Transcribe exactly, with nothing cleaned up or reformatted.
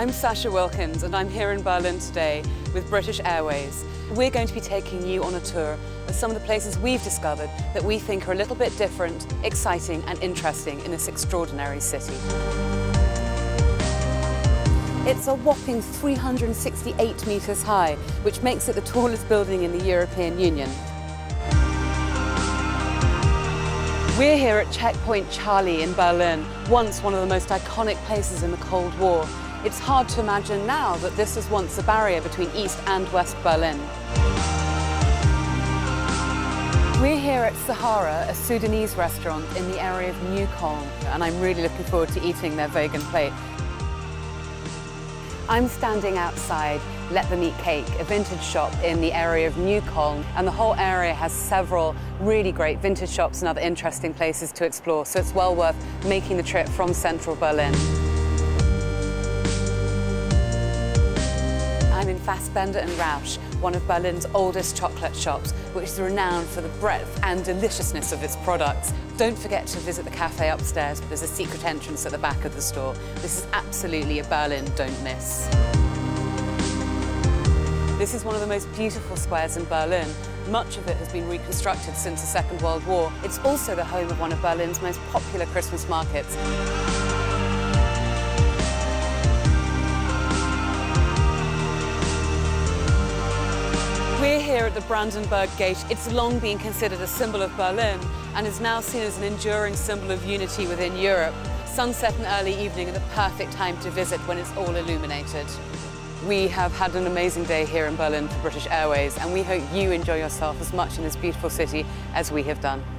I'm Sasha Wilkins and I'm here in Berlin today with British Airways. We're going to be taking you on a tour of some of the places we've discovered that we think are a little bit different, exciting and interesting in this extraordinary city. It's a whopping three hundred sixty-eight metres high, which makes it the tallest building in the European Union. We're here at Checkpoint Charlie in Berlin, once one of the most iconic places in the Cold War. It's hard to imagine now that this was once a barrier between East and West Berlin. We're here at Sahara, a Sudanese restaurant in the area of New Cologne, and I'm really looking forward to eating their vegan plate. I'm standing outside Let Them Eat Cake, a vintage shop in the area of New Cologne, and the whole area has several really great vintage shops and other interesting places to explore, so it's well worth making the trip from central Berlin. I'm in Fassbender and Rausch, one of Berlin's oldest chocolate shops, which is renowned for the breadth and deliciousness of its products. Don't forget to visit the cafe upstairs. There's a secret entrance at the back of the store. This is absolutely a Berlin don't miss. This is one of the most beautiful squares in Berlin. Much of it has been reconstructed since the Second World War. It's also the home of one of Berlin's most popular Christmas markets. We're here at the Brandenburg Gate. It's long been considered a symbol of Berlin and is now seen as an enduring symbol of unity within Europe. Sunset and early evening are the perfect time to visit when it's all illuminated. We have had an amazing day here in Berlin for British Airways, and we hope you enjoy yourself as much in this beautiful city as we have done.